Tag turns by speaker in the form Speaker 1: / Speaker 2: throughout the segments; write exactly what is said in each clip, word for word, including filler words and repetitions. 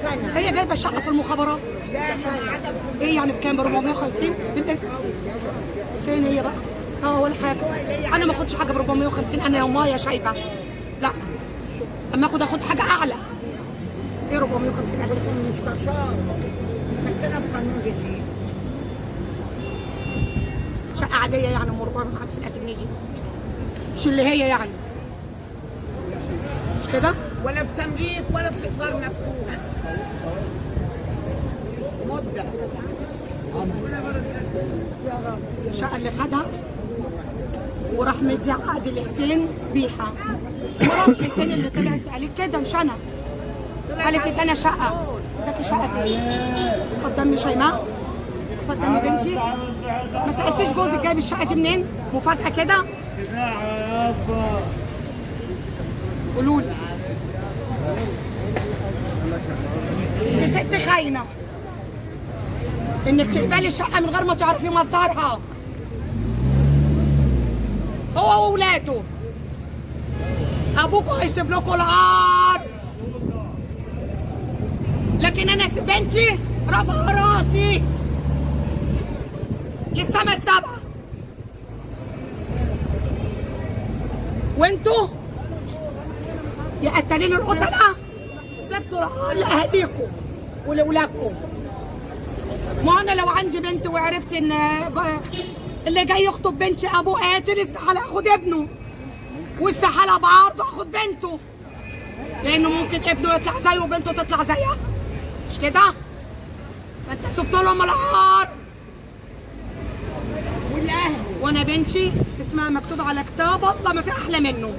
Speaker 1: هي جايبه شقه في المخابرات. ايه يعني بكام؟ ب أربعمية وخمسين بالاسم. فين هي بقى؟ اه ولا حاجه. انا ما اخدش حاجه ب أربعمية وخمسين، انا يومايه شايبه. لا اما اخد اخد حاجه اعلى. ايه أربعمية وخمسين الف؟
Speaker 2: مستشار مسكنه في قانون جديد.
Speaker 1: شقه عاديه يعني ام أربعمية وخمسين الف جنيه دي، مش اللي هي يعني، مش كده؟
Speaker 2: ولا في تمليك ولا في ايجار مفتوح. مده.
Speaker 1: الشقه اللي خدها وراح مدي عقد لحسين بيها. مرات حسين اللي طلعت قالت كده مش انا. قالت لي انا شقه. اداكي شقه ايه؟ قدامي شيماء؟ قدامي بنتي؟ ما سالتيش جوزك جايب الشقه دي منين؟ مفاجاه كده؟ قولوا لي. انت ست خاينه انك تقبلي شقه من غير ما تعرفي مصدرها. هو واولاده. ابوكوا هيسيب لكم العار، لكن انا بنتي رافعه راسي للسما السبعه، وانتوا يا قتالين القتله سبتوا العار لاهاليكم ولاولادكم. ما انا لو عندي بنت وعرفت ان اللي جاي يخطب بنتي ابوه قاتل، استحاله اخد ابنه، واستحاله بعرضه اخد بنته، لانه ممكن ابنه يطلع زيه وبنته تطلع زيها، مش كده؟ فانت سبت لهم العار والاهل. وانا بنتي اسمها مكتوب على كتاب الله ما في احلى منه.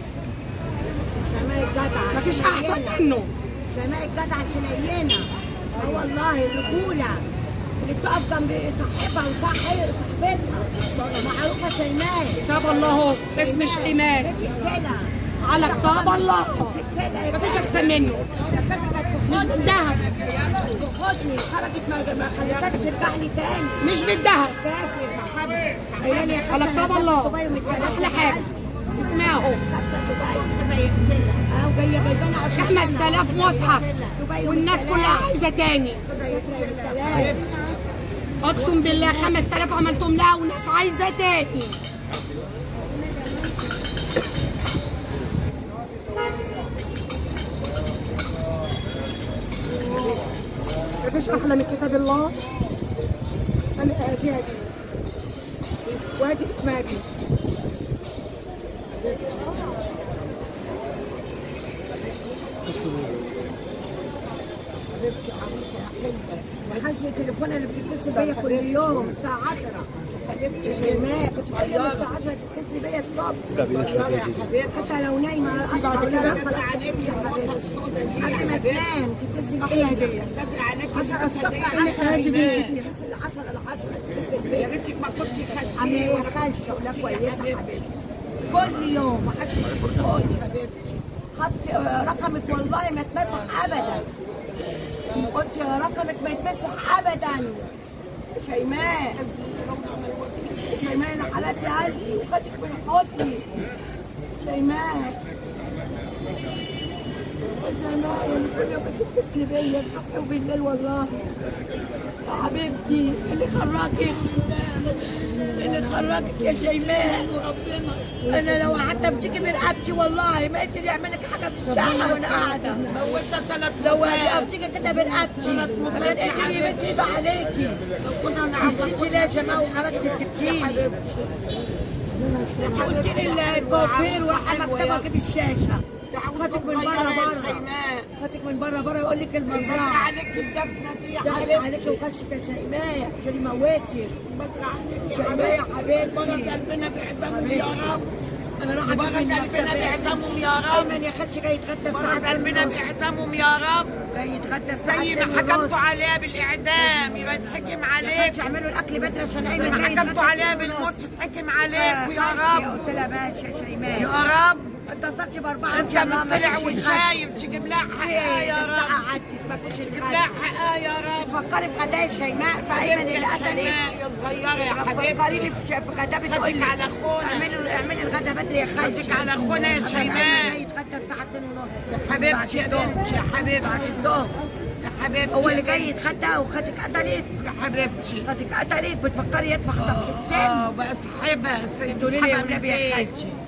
Speaker 2: شماء الجدع
Speaker 1: ما فيش احسن منه.
Speaker 2: شماء الجدع الحنينه. اه والله الرجوله اللي بتقف جنب صاحبها وصاحبها صاحبتها معروفه شيماء.
Speaker 1: كتاب الله اهو اسم شيماء على كتاب الله، مفيش احسن منه. مش بالذهب.
Speaker 2: خدني خرجت ما خليتكش ترجع لي تاني.
Speaker 1: مش بالذهب.
Speaker 2: كافر
Speaker 1: على كتاب الله احلى حاجه اسمها اهو.
Speaker 2: اه جايه بيبانه
Speaker 1: خمس آلاف مصحف والناس كلها عايزه تاني. اقسم بالله خمس آلاف عملتهم لها والناس عايزه تاني. مفيش احلى من كتاب الله. انا ادي هذه وادي اسمها دي.
Speaker 2: حبيبتي عروسه حلوه. وحاجه تليفونها اللي بتتصل بيا كل يوم الساعه عشرة. حبيبتي شيماء كنت كل يوم الساعه عشرة تتصلي بيا الصبح. حتى لو نايمه اصحى اقول لها خلاص عليكي يا حبيبتي. قبل ما تنام تتصل بيا هديه. عشرة الصبح انا هاجي بنتي تتصل عشرة ل عشرة تتصل بيا. يا ريتك ما كنتي خدتي. عامله ايه يا خالتي؟ ولا كويسه حبيبتي. كل يوم ما حدش يقول لي حبيبتي. خدت رقمك والله ما اتمسح ابدا. قلت يا رقمك ما يتمسح ابدا. شيماء شيماء انا حلقتي قلبي وخدتك من حضني. شيماء شيماء يعني كل يوم بتتصلي بيا الصبح وبالليل والله. يا حبيبتي اللي خراكك اللي خراكك يا شيماء. انا لو قعدت افتكي من رقبتي والله ما يقدر يعمل لك حاجه في الشقه وانا قاعده. موتت ثلاث لو افتكي كده من رقبتي ما قدرت يمد ايده عليكي. مشيتي ليه يا شيماء وخرجتي سبتيني؟ انت قلت لي الكوافير وراح مكتبك بالشاشه. خدتك من بره بره خدتك من بره بره يقول لك المزرعه. دق عليك الدفنه دي يا حبيبتي. دق عليك وخشك يا شيماء عشان يموتك. شيماء يا حبيبتي. بارك قلبنا بعدمهم يا رب. انا راح بارك قلبنا بعدمهم يا رب. ايمن يا خدش جاي يتغدى الساعه. بارك قلبنا بعدمهم يا رب. جاي يتغدى الساعه زي ما حكمتوا عليها بالاعدام يبقى يتحكم عليك. يا خدش اعملوا الاكل بدري عشان ايمن جاي يتغدى. حكمتوا عليها بالموت تتحكم عليك يا رب. قلت لها ماشي يا شيماء يا رب. اتصلت باربعه انت طلع وشايب تجيب لها حقها يا رب. الساعه عدت ما كنتش تجيب لها حقها يا رب. فكري في غداء شيماء في ايمن اللي قتلك يا صغيره يا حبيبتي. فكري لي في غداء بتقول لي على اخونا. اعملي اعملي الغدا بدري يا خالتي. خدك على اخونا يا شيماء. يتغدى الساعه اتنين ونص حبيبتي يا بنتي يا حبيبتي بعد الظهر.
Speaker 1: حبيبتي
Speaker 2: هو اللي جاي يتخدى وخدك قتلت؟
Speaker 1: حبيبتي
Speaker 2: خدك قتلت بتفكري يدفع حطها في السن؟
Speaker 1: اه بسحبها
Speaker 2: تقولي لي يا
Speaker 1: بسحبها من
Speaker 2: ولاد يا
Speaker 1: البيت.
Speaker 2: خالتي